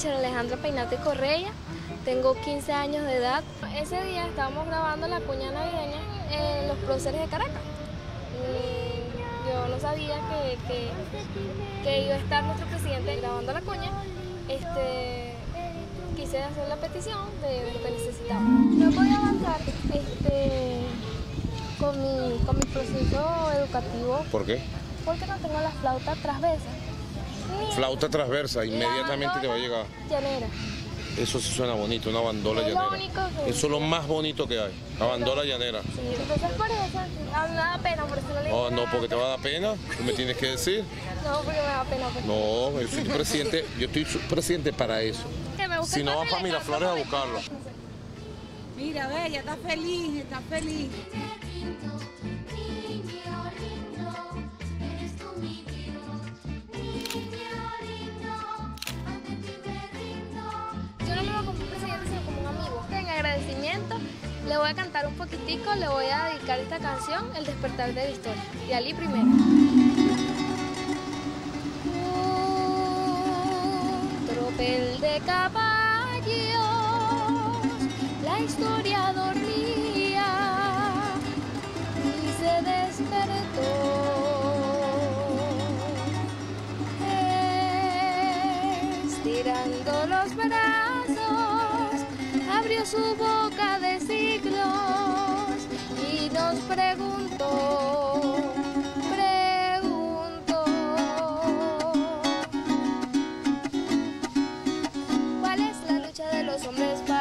Michelle Alejandra Peinate Correa, tengo 15 años de edad. Ese día estábamos grabando la cuña navideña en los próceres de Caracas. Yo no sabía que iba a estar nuestro presidente grabando la cuña. Quise hacer la petición de lo que necesitaba. No he podido avanzar con mi proceso educativo. ¿Por qué? Porque no tengo la flauta transversa. Flauta transversa, inmediatamente te va a llegar. Llanera. Eso sí suena bonito, una bandola llanera. Eso es lo más bonito que hay, la bandola llanera. Sí, entonces por eso, me da pena, por eso no le digo No, porque te va a dar pena, tú me tienes que decir. No, porque me da pena. Pues. No, yo soy presidente, yo estoy presidente para eso. Si no, vas para Miraflores a buscarlo. Mira, ve, ella está feliz, está feliz. Yo no lo veo como un presidente, sino como un amigo. En agradecimiento le voy a cantar un poquitico, le voy a dedicar esta canción, El despertar de la historia. Y Ali primero. Tropel de caballos, la historia dormía y se despertó. Estirando los brazos, abrió su boca de siglos y nos preguntó. ¿Cuál es la lucha de los hombres?